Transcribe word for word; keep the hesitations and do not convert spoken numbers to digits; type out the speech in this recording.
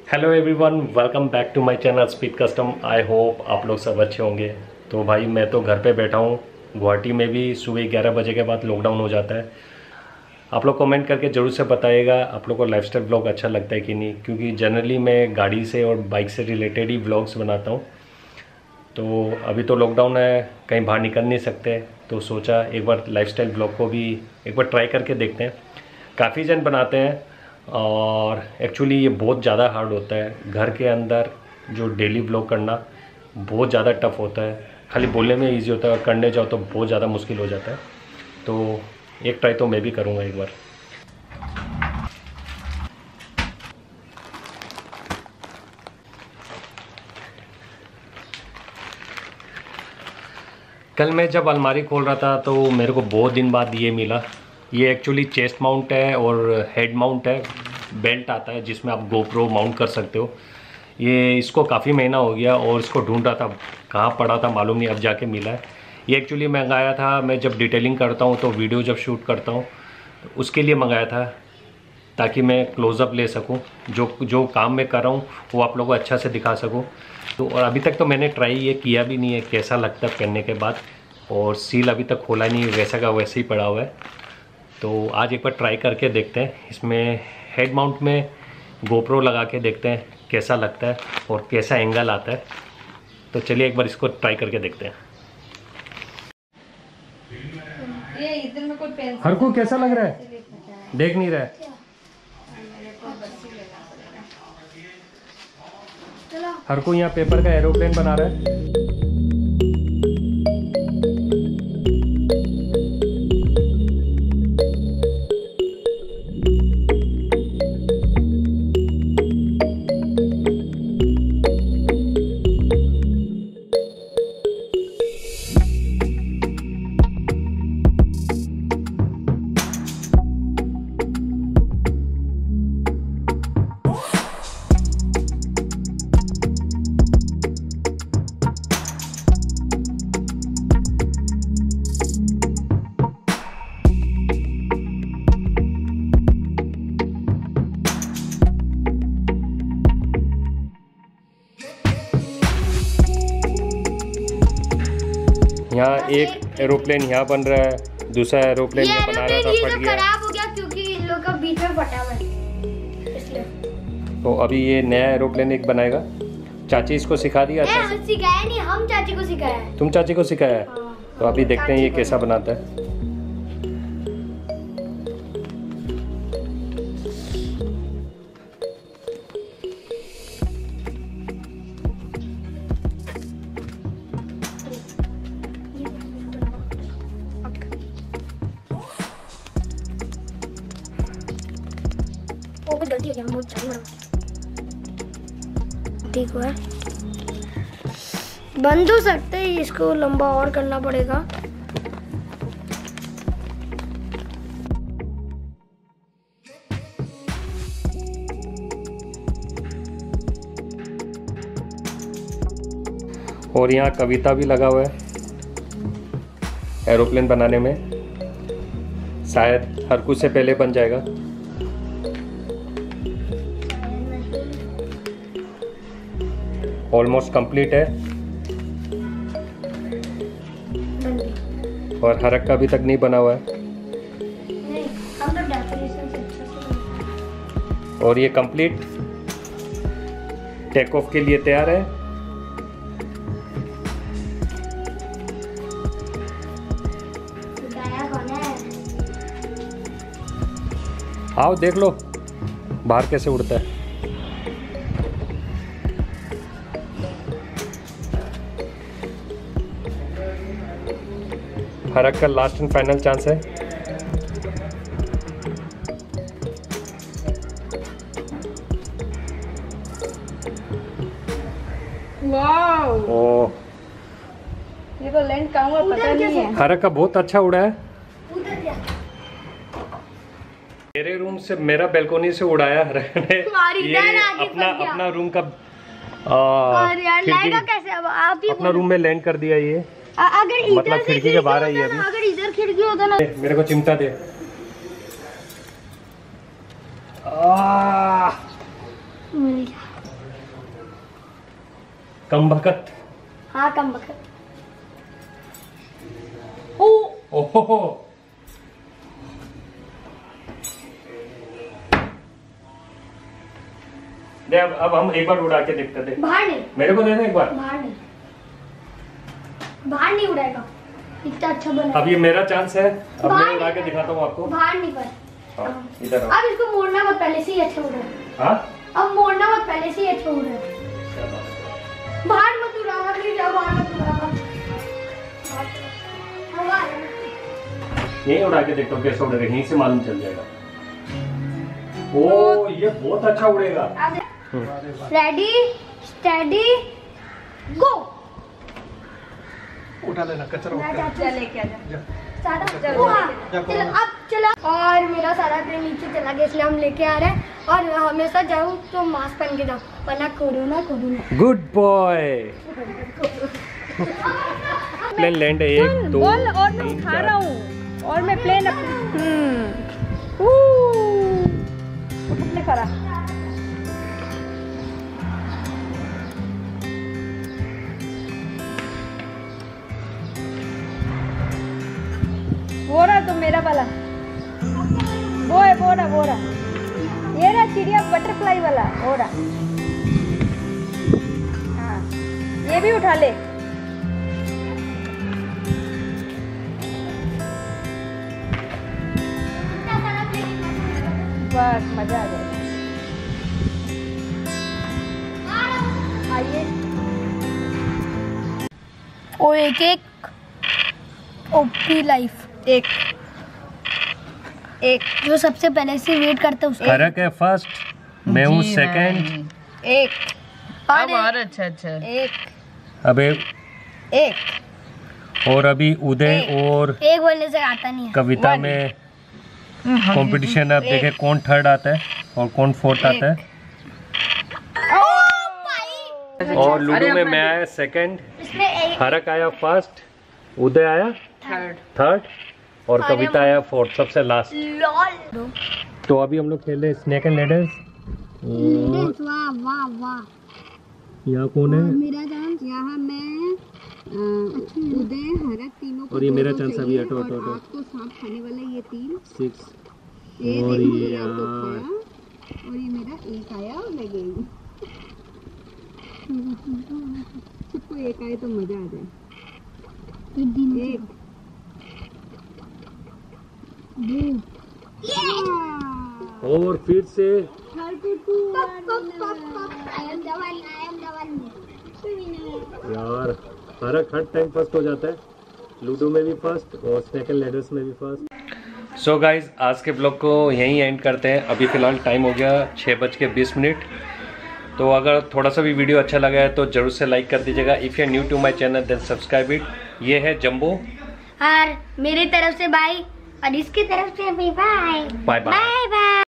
Hello everyone, welcome back to my channel speed custom. I hope आप लोग सब अच्छे होंगे। तो भाई मैं तो घर पे बैठा हूँ। गुवाहाटी में भी सुबह ग्यारह बजे के बाद लॉकडाउन हो जाता है। आप लोग कमेंट करके ज़रूर से बताइएगा आप लोग को लाइफस्टाइल ब्लॉग अच्छा लगता है कि नहीं, क्योंकि जनरली मैं गाड़ी से और बाइक से रिलेटेड ही ब्लॉग्स बनाता हूँ। तो अभी तो लॉकडाउन है, कहीं बाहर निकल नहीं सकते, तो सोचा एक बार लाइफस्टाइल ब्लॉग को भी एक बार ट्राई करके देखते हैं। काफ़ी जन बनाते हैं और एक्चुअली ये बहुत ज़्यादा हार्ड होता है। घर के अंदर जो डेली ब्लॉग करना बहुत ज़्यादा टफ होता है। खाली बोलने में इजी होता है, करने जाओ तो बहुत ज़्यादा मुश्किल हो जाता है। तो एक ट्राई तो मैं भी करूँगा एक बार। कल मैं जब अलमारी खोल रहा था तो मेरे को बहुत दिन बाद ये मिला। ये एक्चुअली चेस्ट माउंट है और हेड माउंट है। बेल्ट आता है जिसमें आप गोप्रो माउंट कर सकते हो। ये इसको काफ़ी महीना हो गया और इसको ढूंढ रहा था, कहाँ पड़ा था मालूम नहीं, अब जाके मिला है। ये एक्चुअली मंगाया था, मैं जब डिटेलिंग करता हूँ तो वीडियो जब शूट करता हूँ तो उसके लिए मंगाया था, ताकि मैं क्लोज़अप ले सकूँ, जो जो काम मैं कर रहा हूँ वो आप लोगों को अच्छा से दिखा सकूँ। तो और अभी तक तो मैंने ट्राई ये किया भी नहीं है कैसा लगता है पहनने के बाद, और सील अभी तक खोला नहीं, वैसा का वैसे ही पड़ा हुआ है। तो आज एक बार ट्राई करके देखते हैं। इसमें हेड माउंट में गोप्रो लगा के देखते हैं कैसा लगता है और कैसा एंगल आता है। तो चलिए एक बार इसको ट्राई करके देखते हैं। ये इधर में कोई पेंसिल हर को कैसा लग रहा है, देख नहीं रहा है। हर को यहाँ पेपर का एरोप्लेन बना रहा है। यहाँ एक एरोप्लेन यहाँ बन रहा है, दूसरा एरोप्लेन यहाँ बना रहा था, फट गया। खराब हो गया क्योंकि इन लोग का बीच में फटा हुआ है इसलिए। तो अभी ये नया एरोप्लेन एक बनाएगा। चाची इसको सिखा दिया अच्छा से? सिखाया नहीं, हम चाची को सिखाया है। तुम चाची को सिखाया है? हाँ। तो अभी देखते हैं ये कैसा बनाता है। गलती हो गया, बहुत चालू रहा। ठीक है, बंद हो सकते हैं, इसको लंबा और करना पड़ेगा। और यहाँ कविता भी लगा हुआ है एरोप्लेन बनाने में। शायद हर कुछ से पहले बन जाएगा। ऑलमोस्ट कंप्लीट है और हरक का अभी तक नहीं बना हुआ है। नहीं, हम तो डेकोरेशन से अच्छा से। और ये कंप्लीट टेक ऑफ के लिए तैयार है। उड़ाया कौन है? आओ देख लो बाहर कैसे उड़ता है। हरक का लास्ट एंड फाइनल चांस है। वाओ, ओ, ये तो लैंड कहाँ हुआ पता नहीं है। हरक का बहुत अच्छा उड़ा है। उधर क्या? मेरे रूम से, मेरा बैल्कोनी से उड़ाया हरक ने। ये अपना अपना रूम का आ, लाएगा कैसे? अब आप ही अपना रूम में लैंड कर दिया ये। अगर इधर मतलब खिड़की के बाहर है ये अभी। अगर इधर खिड़की होता ना। मेरे को चिमटा दे। मिल गया। कम बखत। हाँ कम बखत। ओ ओहो दे, अब अब हम एक बार उड़ा के देखते थे। बाहर नहीं, मेरे को दे दे एक बार। बाहर नहीं, बाहर नहीं उड़ाएगा, इतना अच्छा बना। अब ये मेरा चांस है, अब मैं उड़ा के दिखाता हूँ आपको। बाहर नहीं पर। हाँ, इधर आओ। अब इसको मोड़ना मत, पहले से ही अच्छा उड़ रहा है। हाँ? अब मोड़ना मत, पहले से ही अच्छा उड़ रहा है। बाहर मत उड़ाना प्लीज, अब बाहर मत उड़ाना। यही उड़ा के देखता हूँ कैसे उड़ेगा, यहीं से मालूम चल जाएगा। ओ ये बहुत अच्छा उड़ेगा। Ready steady go. उठा लेना कचरा। चले क्या जा सारा चलो, चलो, चलो अब चलो। और मेरा सारा ट्रेन नीचे चला गया, इसलिए हम लेके आ रहे हैं। और हमेशा जाऊँ तो मास्क पहन के जाऊँ, वरना corona corona. Good boy. Plane land है, एक दो बोल और मैं तीन, उठा चार। रहा हूँ और मैं प्लेन हम्म उठने करा। वो रहा तो मेरा वाला, वो है वो रहा वो रहा, ये रहा चिड़िया बटरफ्लाई वाला वो रहा। हाँ ये भी उठा ले। बस मजा आ जाएगा। आइए ओ एक एक ओपी लाइफ, एक एक जो सबसे पहले से वेट करते हैं उसका। फर्क है, फर्स्ट मैं हूँ सेकंड। एक और और अच्छा अच्छा एक अबे एक और अभी उदय और एक बोलने से आता नहीं है। कविता में कंपटीशन है, अब देखे कौन थर्ड आता है और कौन फोर्थ आता है। और लूडो में मैं आया सेकंड, इसमें एक फर्क आया फर्स्ट, उदय आया थर्ड थर्ड और कविता आया फोर्थ, सबसे लास्ट। लॉल। तो अभी हम लोग खेल रहे हैं स्नेक एंड लेडर्स। वाह वाह वाह। यहाँ कौन है? मेरा चांस यहाँ मैं उदय हरक तीनों को और ये मेरा दो-दो चांस अभी चाहिए हटो, हटो, और हटो। आपको सांप खाने वाला ये तीन सिक्स ये और देखो, ये ये आपको यार खाया और ये मेरा एक आया और मैं गई। सबको एक आए तो मजा आ जाए। एक दो और फिर से यार फर्क हर टाइम फर्स्ट हो जाता है, लूडो में भी फर्स्ट और स्नेक एंड लेडर्स में भी फर्स्ट। सो गाइज आज के ब्लॉग को यहीं एंड करते हैं। अभी फ़िलहाल टाइम हो गया छः बज के बीस मिनट। तो अगर थोड़ा सा भी वीडियो अच्छा लगा है तो ज़रूर से लाइक कर दीजिएगा। If you are new to my channel then subscribe it. ये है जंबो और मेरी तरफ से बाय और इसकी तरफ से भी bye bye bye. Bye bye.